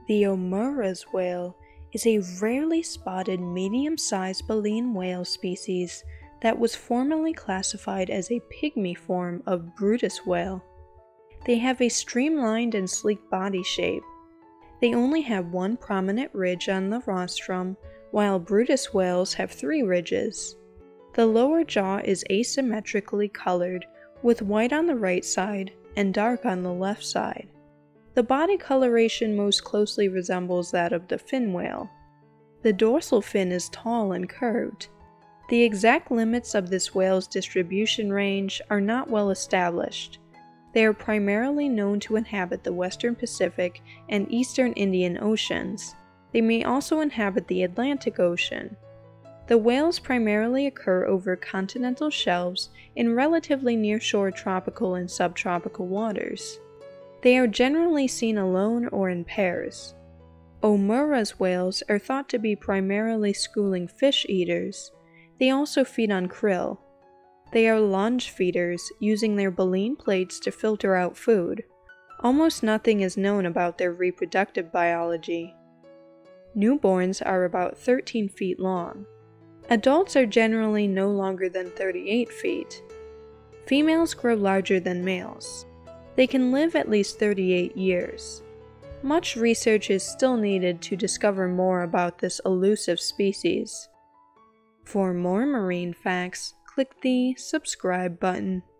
The Omura's whale is a rarely spotted medium-sized baleen whale species that was formerly classified as a pygmy form of Brutus whale. They have a streamlined and sleek body shape. They only have one prominent ridge on the rostrum, while Brutus whales have 3 ridges. The lower jaw is asymmetrically colored, with white on the right side and dark on the left side. The body coloration most closely resembles that of the fin whale. The dorsal fin is tall and curved. The exact limits of this whale's distribution range are not well established. They are primarily known to inhabit the western Pacific and eastern Indian Oceans. They may also inhabit the Atlantic Ocean. The whales primarily occur over continental shelves in relatively nearshore tropical and subtropical waters. They are generally seen alone or in pairs. Omura's whales are thought to be primarily schooling fish eaters. They also feed on krill. They are lunge feeders, using their baleen plates to filter out food. Almost nothing is known about their reproductive biology. Newborns are about 13 feet long. Adults are generally no longer than 38 feet. Females grow larger than males. They can live at least 38 years. Much research is still needed to discover more about this elusive species. For more marine facts, click the subscribe button.